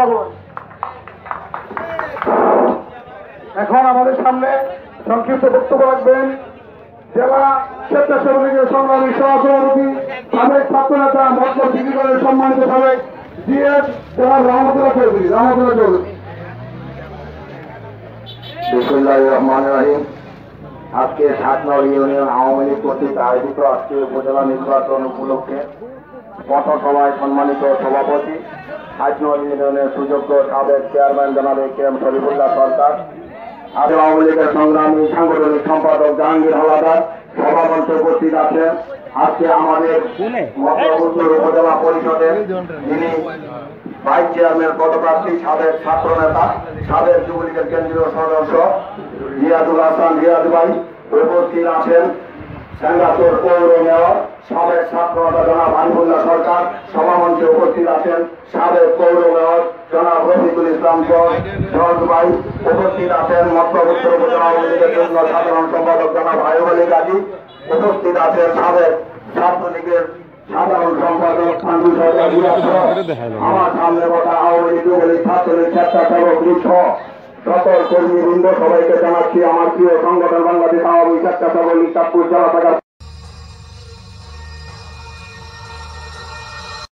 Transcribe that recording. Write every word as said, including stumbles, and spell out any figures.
ভবন। এখন আমাদের সামনে সংক্ষিপ্ত বক্তব্য রাখবেন জেলা স্বেচ্ছাসেবক লীগের সংগ্রামী সহসভাপতি সাবেক ছাত্রনেতা মতলব ডিগ্রিগণের সম্মানিত সাবেক জিএস জেলার রহমতুল্লাহ চৌধুরী। রহমতুল্লাহ চৌধুরী। বিসমিল্লাহির রহমানির রহিম। আজকে সাতনগর ইউনিয়ন আওয়ামী লীগ কর্তৃক আয়োজিত আজকে উপজেলা নির্বাচন উপলক্ষে পথসভায় সম্মানিত সভাপতি সাতনগর ইউনিয়নের সুযোগ্য সাবেক চেয়ারম্যান জনাব A K M Sharifullah Sarkar, আদিল আওয়ামী লীগের সংগ্রামী সাংগঠনিক সম্পাদক জাহাঙ্গীর হাওলাদার সভামঞ্চে উপস্থিত আছেন। আজকে আমাদের মধ্যপুর উপজেলা পরিষদের যিনি ভাইস চেয়ারম্যান পদপ্রার্থী সাবেক ছাত্র নেতা সাবেক যুবলীগের কেন্দ্রীয় সদস্য রিয়াদুল হাসান রিয়াদ ভাই উপস্থিত আছেন। সেঙ্গাচোর পৌর মেয়র সাবেক ছাত্র নেতা জনাব আরিফুল্লাহ সরকার সভামঞ্চে উপস্থিত আছেন। সাবেক পৌর মেয়র জনাব রফিকুল ইসলাম জর্জ ভাই উপস্থিত আছেন। মধ্যপুর উপজেলা আওয়ামী লীগের জন্য সাধারণ সম্পাদক জনাব আয়ুব আলী গাজী উপস্থিত আছেন। সাবেক ছাত্রলীগের সাধারণ সম্পাদক আমার সামনে কথা আওয়ামী লীগ যুবলীগ ছাত্রলীগ স্বেচ্ছাসেবক লীগ সহ সকল কর্মীবৃন্দ সবাইকে জানাচ্ছি আমার প্রিয় সংগঠন বাংলাদেশ আওয়ামী স্বেচ্ছাসেবক লীগ চাঁদপুর জেলা শাখার